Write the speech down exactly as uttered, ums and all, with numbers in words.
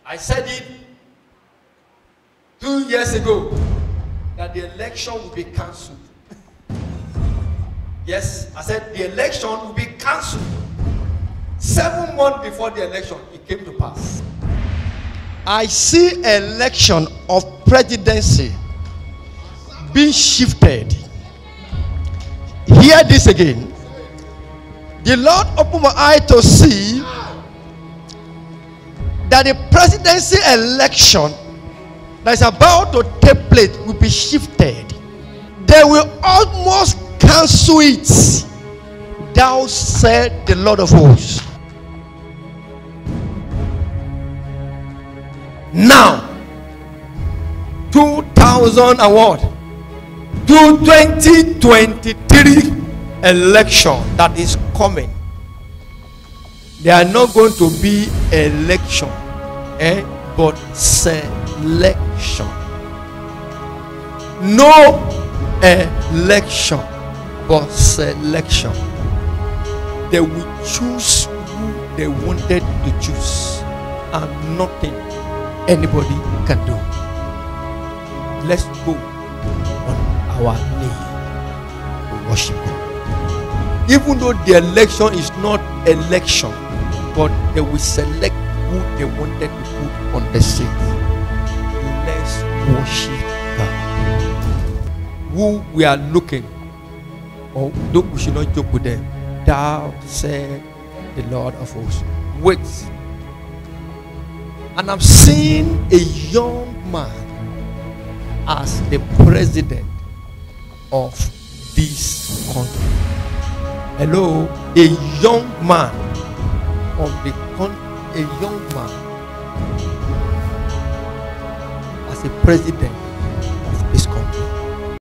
I said it two years ago that the election will be cancelled. Yes, I said the election will be cancelled. Seven months before the election, it came to pass. I see election of presidency being shifted. Hear this again. The Lord opened my eye to see that the presidency election that is about to take place will be shifted. They will almost cancel it. Thou said the Lord of hosts. Now, two thousand and what? To twenty twenty-three election that is coming. They are not going to be election, eh, but selection. No election, but selection. They will choose who they wanted to choose, and nothing anybody can do. Let's go on our knee to worship God. Even though the election is not election, but they will select who they wanted to put on the seat. Let's worship God. Who we are looking, or though we should not joke with them. Thou said the Lord of hosts. Wait. And I'm seeing a young man as the president of this country. Hello, a young man of the country, a young man as a president